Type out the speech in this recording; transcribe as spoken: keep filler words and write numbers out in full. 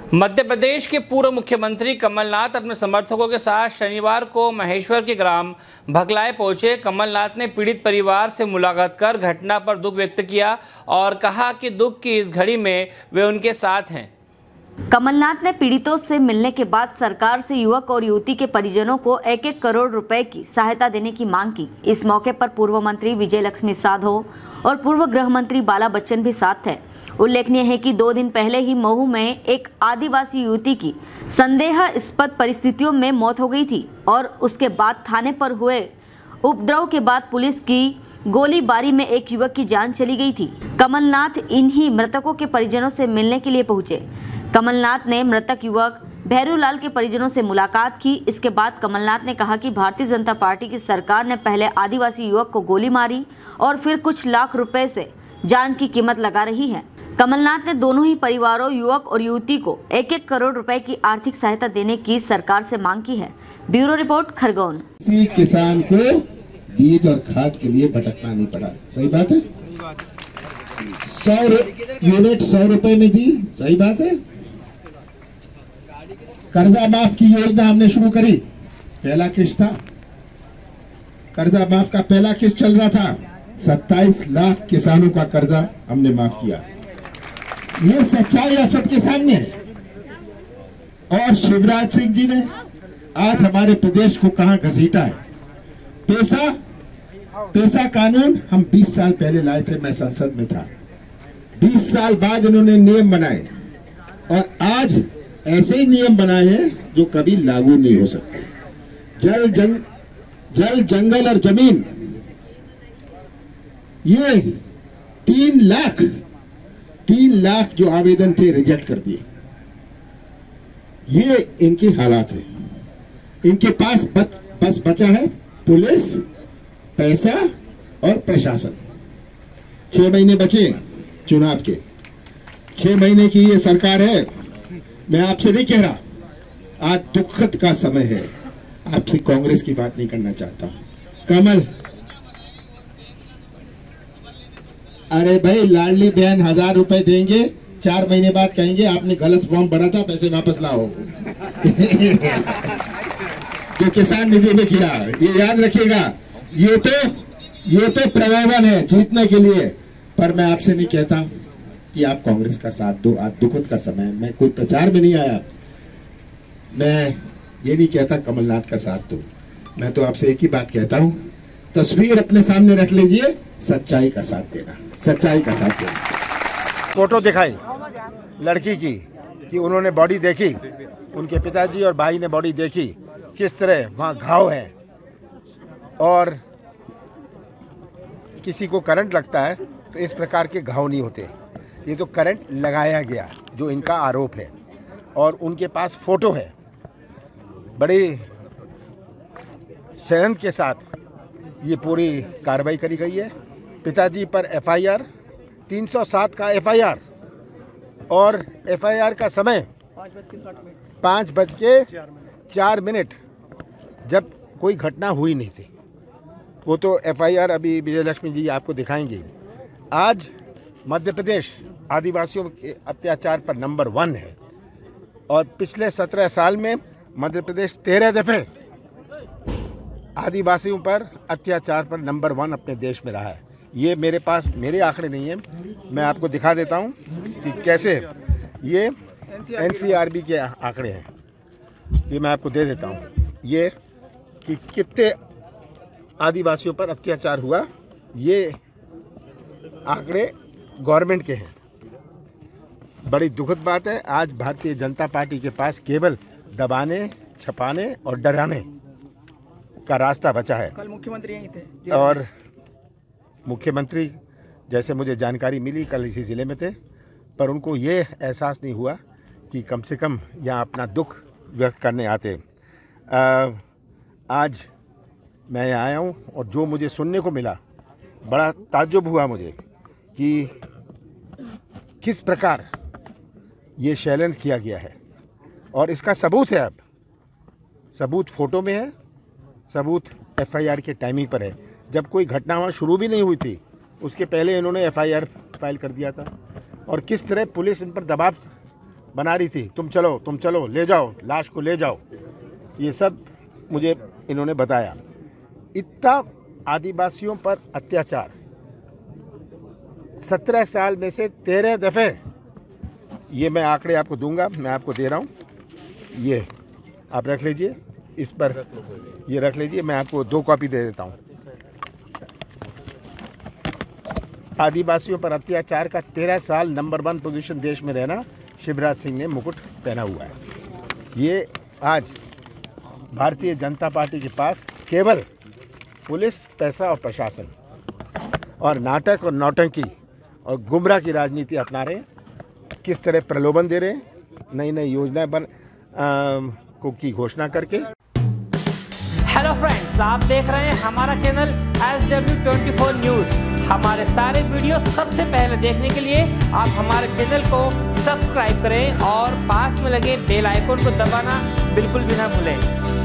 मध्य प्रदेश के पूर्व मुख्यमंत्री कमलनाथ अपने समर्थकों के साथ शनिवार को महेश्वर के ग्राम भगलाए पहुंचे। कमलनाथ ने पीड़ित परिवार से मुलाकात कर घटना पर दुख व्यक्त किया और कहा कि दुख की इस घड़ी में वे उनके साथ हैं। कमलनाथ ने पीड़ितों से मिलने के बाद सरकार से युवक और युवती के परिजनों को एक एक करोड़ रुपए की सहायता देने की मांग की। इस मौके पर पूर्व मंत्री विजय लक्ष्मी साधो और पूर्व गृह मंत्री बाला बच्चन भी साथ थे। उल्लेखनीय है कि दो दिन पहले ही महू में एक आदिवासी युवती की संदेहास्पद परिस्थितियों में मौत हो गई थी और उसके बाद थाने पर हुए उपद्रव के बाद पुलिस की गोलीबारी में एक युवक की जान चली गई थी। कमलनाथ इन्हीं मृतकों के परिजनों से मिलने के लिए पहुंचे। कमलनाथ ने मृतक युवक भैरूलाल के परिजनों से मुलाकात की। इसके बाद कमलनाथ ने कहा कि भारतीय जनता पार्टी की सरकार ने पहले आदिवासी युवक को गोली मारी और फिर कुछ लाख रुपए से जान की कीमत लगा रही है। कमलनाथ ने दोनों ही परिवारों युवक और युवती को एक एक करोड़ रुपए की आर्थिक सहायता देने की सरकार से मांग की है। Bureau report, Khargone. किसी किसान को बीज और खाद के लिए भटकना नहीं पड़ा। सही बात है। सौ यूनिट सौ रुपए में दी। सही बात है। कर्जा माफ की योजना हमने शुरू करी। पहला किस्त था, कर्जा माफ का पहला किस्त चल रहा था। सत्ताईस लाख किसानों का कर्जा हमने माफ किया। ये सच्चाई आप सबके सामने है। और शिवराज सिंह जी ने आज हमारे प्रदेश को कहां घसीटा है। पैसा पैसा कानून हम बीस साल पहले लाए थे। मैं संसद में था। बीस साल बाद इन्होंने नियम बनाए और आज ऐसे ही नियम बनाए हैं जो कभी लागू नहीं हो सकते। जल जंग जल जंगल और जमीन, ये तीन लाख तीन लाख जो आवेदन थे रिजेक्ट कर दिए। ये इनकी हालात है। इनके पास बच, बस बचा है पुलिस, पैसा और प्रशासन। छह महीने बचे चुनाव के। छह महीने की ये सरकार है। मैं आपसे नहीं कह रहा, आज दुखद का समय है। आपसे कांग्रेस की बात नहीं करना चाहता। कमल, अरे भाई, लाडली बहन हजार रुपए देंगे, चार महीने बाद कहेंगे आपने गलत फॉर्म भरा था, पैसे वापस लाओ। जो किसान निधि में किया, ये याद रखिएगा। ये तो ये तो प्रलोभन है जीतने के लिए। पर मैं आपसे नहीं कहता कि आप कांग्रेस का साथ दो। आज दुखद का समय। मैं कोई प्रचार में नहीं आया। मैं ये नहीं कहता कमलनाथ का साथ दो। मैं तो आपसे एक ही बात कहता हूं, तस्वीर अपने सामने रख लीजिए, सच्चाई का साथ देना, सच्चाई का साथ देना। फोटो दिखाई लड़की की कि उन्होंने बॉडी देखी, उनके पिताजी और भाई ने बॉडी देखी, किस तरह वहाँ घाव है और किसी को करंट लगता है तो इस प्रकार के घाव नहीं होते। ये तो करंट लगाया गया जो इनका आरोप है। और उनके पास फोटो है। बड़ी सेहत के साथ ये पूरी कार्रवाई करी गई है। पिताजी पर एफआईआर तीन सौ सात का एफआईआर और एफआईआर का समय पाँच बज के चार मिनट, जब कोई घटना हुई नहीं थी। वो तो एफआईआर अभी विजय लक्ष्मी जी आपको दिखाएंगे। आज मध्य प्रदेश आदिवासियों के अत्याचार पर नंबर वन है और पिछले सत्रह साल में मध्य प्रदेश तेरह दफे आदिवासियों पर अत्याचार पर नंबर वन अपने देश में रहा है। ये मेरे पास मेरे आंकड़े नहीं है, मैं आपको दिखा देता हूँ कि कैसे ये एनसीआरबी के आंकड़े हैं। ये मैं आपको दे देता हूँ ये कि कितने आदिवासियों पर अत्याचार हुआ। ये आंकड़े गवर्नमेंट के हैं। बड़ी दुखद बात है, आज भारतीय जनता पार्टी के पास केवल दबाने, छपाने और डराने का रास्ता बचा है। कल मुख्यमंत्री यहीं थे और मुख्यमंत्री, जैसे मुझे जानकारी मिली, कल इसी ज़िले में थे, पर उनको ये एहसास नहीं हुआ कि कम से कम यहाँ अपना दुख व्यक्त करने आते। आ, आज मैं यहाँ आया हूँ और जो मुझे सुनने को मिला, बड़ा ताज्जुब हुआ मुझे कि किस प्रकार ये शैलेंद्र किया गया है। और इसका सबूत है, अब सबूत फ़ोटो में है, सबूत एफआईआर के टाइमिंग पर है। जब कोई घटना वहाँ शुरू भी नहीं हुई थी, उसके पहले इन्होंने एफआईआर फाइल कर दिया था। और किस तरह पुलिस इन पर दबाव बना रही थी, तुम चलो तुम चलो ले जाओ लाश को ले जाओ, ये सब मुझे इन्होंने बताया। इतना आदिवासियों पर अत्याचार सत्रह साल में से तेरह दफ़े, ये मैं आंकड़े आपको दूंगा, मैं आपको दे रहा हूँ, ये आप रख लीजिए, इस पर ये रख लीजिए, मैं आपको दो कॉपी दे देता हूँ। आदिवासियों पर अत्याचार का तेरह साल नंबर वन पोजीशन देश में रहना शिवराज सिंह ने मुकुट पहना हुआ है। ये आज भारतीय जनता पार्टी के पास केवल पुलिस, पैसा और प्रशासन और नाटक और नौटंकी और गुमराह की राजनीति अपना रहे हैं। किस तरह प्रलोभन दे रहे हैं, नई नई योजनाएं बन आ, को की घोषणा करके। हेलो फ्रेंड्स, आप देख रहे हैं हमारा channel S W twenty four news. हमारे सारे वीडियो सबसे पहले देखने के लिए आप हमारे चैनल को सब्सक्राइब करें और पास में लगे बेल आइकन को दबाना बिल्कुल भी ना भूलें।